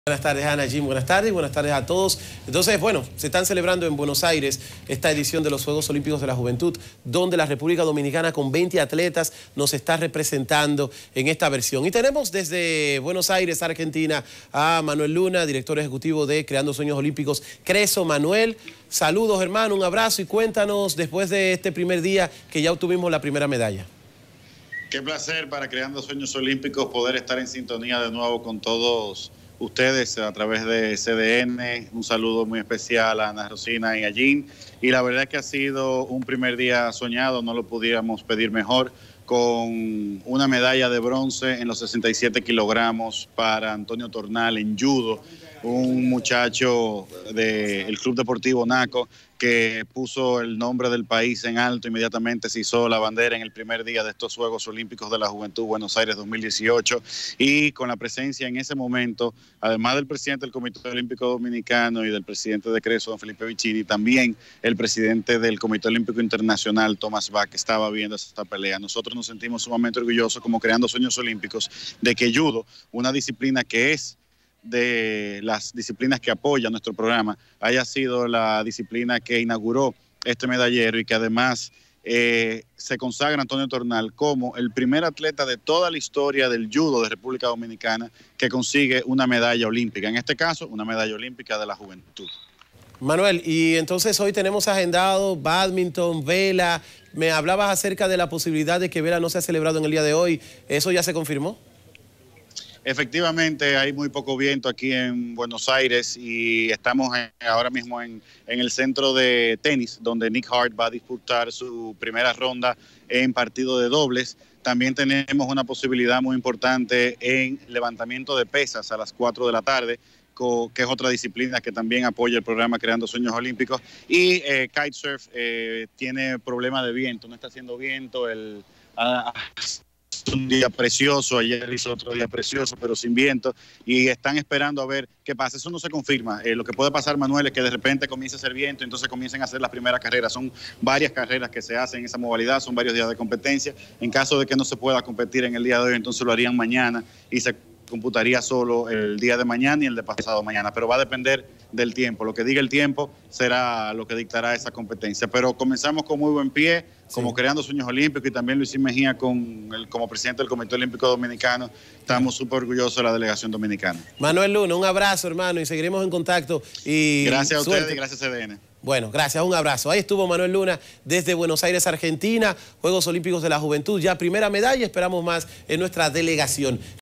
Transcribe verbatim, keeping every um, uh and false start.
Buenas tardes, Ana, Jim, buenas tardes y buenas tardes a todos. Entonces, bueno, se están celebrando en Buenos Aires esta edición de los Juegos Olímpicos de la Juventud, donde la República Dominicana con veinte atletas nos está representando en esta versión. Y tenemos desde Buenos Aires, Argentina, a Manuel Luna, director ejecutivo de Creando Sueños Olímpicos, Creso. Manuel, saludos, hermano, un abrazo y cuéntanos después de este primer día que ya obtuvimos la primera medalla. Qué placer para Creando Sueños Olímpicos poder estar en sintonía de nuevo con todos ustedes a través de C D N. Un saludo muy especial a Ana Rosina y a Jean. Y la verdad es que ha sido un primer día soñado, no lo pudiéramos pedir mejor, con una medalla de bronce en los sesenta y siete kilogramos para Antonio Tornal en judo, un muchacho del Club Deportivo Naco que puso el nombre del país en alto. Inmediatamente se izó la bandera en el primer día de estos Juegos Olímpicos de la Juventud Buenos Aires dos mil dieciocho, y con la presencia en ese momento, además del presidente del Comité Olímpico Dominicano y del presidente de Creso, don Felipe Vicini, también el presidente del Comité Olímpico Internacional, Thomas Bach, estaba viendo esta pelea. Nosotros nos sentimos sumamente orgullosos como Creando Sueños Olímpicos de que judo, una disciplina que es de las disciplinas que apoya nuestro programa, haya sido la disciplina que inauguró este medallero y que además eh, se consagra Antonio Tornal como el primer atleta de toda la historia del judo de República Dominicana que consigue una medalla olímpica, en este caso una medalla olímpica de la juventud. Manuel, y entonces hoy tenemos agendado bádminton, vela. Me hablabas acerca de la posibilidad de que vela no sea celebrado en el día de hoy. ¿Eso ya se confirmó? Efectivamente, hay muy poco viento aquí en Buenos Aires y estamos en, ahora mismo en, en el centro de tenis, donde Nick Hart va a disputar su primera ronda en partido de dobles. También tenemos una posibilidad muy importante en levantamiento de pesas a las cuatro de la tarde, que es otra disciplina que también apoya el programa Creando Sueños Olímpicos. Y eh, kitesurf eh, tiene problema de viento, no está haciendo viento. El, ah, un día precioso, ayer hizo otro día precioso, pero sin viento, y están esperando a ver qué pasa. Eso no se confirma. Eh, lo que puede pasar, Manuel, es que de repente comience a hacer viento, entonces comiencen a hacer las primeras carreras. Son varias carreras que se hacen en esa modalidad, son varios días de competencia. En caso de que no se pueda competir en el día de hoy, entonces lo harían mañana y se computaría solo el día de mañana y el de pasado mañana, pero va a depender del tiempo. Lo que diga el tiempo será lo que dictará esa competencia. Pero comenzamos con muy buen pie, como sí. Creando Sueños Olímpicos, y también Luis Mejía con el, como presidente del Comité Olímpico Dominicano. Estamos súper orgullosos de la delegación dominicana. Manuel Luna, un abrazo, hermano, y seguiremos en contacto. Y gracias a suerte. ustedes y gracias a C D N. Bueno, gracias, un abrazo. Ahí estuvo Manuel Luna desde Buenos Aires, Argentina, Juegos Olímpicos de la Juventud, ya primera medalla, esperamos más en nuestra delegación.